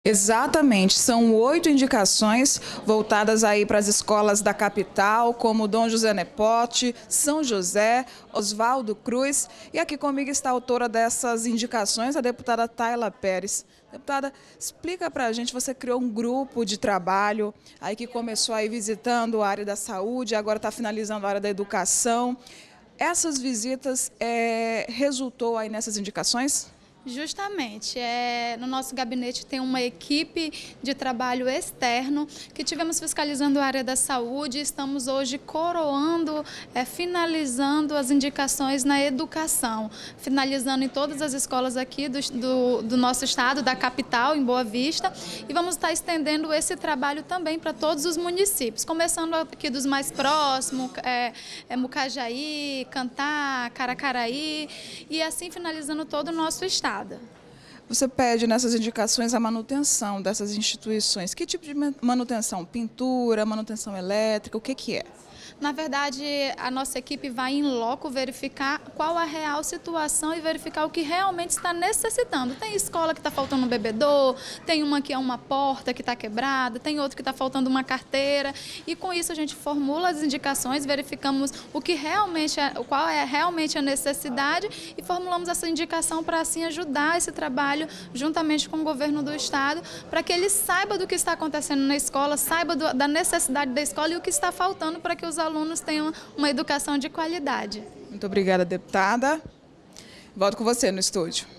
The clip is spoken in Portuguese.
Exatamente, são 8 indicações voltadas aí para as escolas da capital, como Dom José Nepote, São José, Oswaldo Cruz. E aqui comigo está a autora dessas indicações, a deputada Tayla Pérez. Deputada, explica para a gente, você criou um grupo de trabalho aí que começou aí visitando a área da saúde, agora está finalizando a área da educação. Essas visitas resultou aí nessas indicações? Justamente, no nosso gabinete tem uma equipe de trabalho externo que tivemos fiscalizando a área da saúde, estamos hoje coroando, finalizando as indicações na educação, finalizando em todas as escolas aqui do nosso estado, da capital, em Boa Vista, e vamos estar estendendo esse trabalho também para todos os municípios, começando aqui dos mais próximos, Mucajaí, Cantá, Caracaraí, e assim finalizando todo o nosso estado. Você pede nessas indicações a manutenção dessas instituições. Que tipo de manutenção? Pintura, manutenção elétrica, o que é? Na verdade, a nossa equipe vai em loco verificar qual a real situação e verificar o que realmente está necessitando. Tem escola que está faltando um bebedor, tem uma que é uma porta que está quebrada, tem outra que está faltando uma carteira. E com isso a gente formula as indicações, verificamos o que realmente qual é realmente a necessidade e formulamos essa indicação para assim ajudar esse trabalho juntamente com o governo do estado, para que ele saiba do que está acontecendo na escola, saiba da necessidade da escola e o que está faltando para que os alunos tenham uma educação de qualidade. Muito obrigada, deputada. Volto com você no estúdio.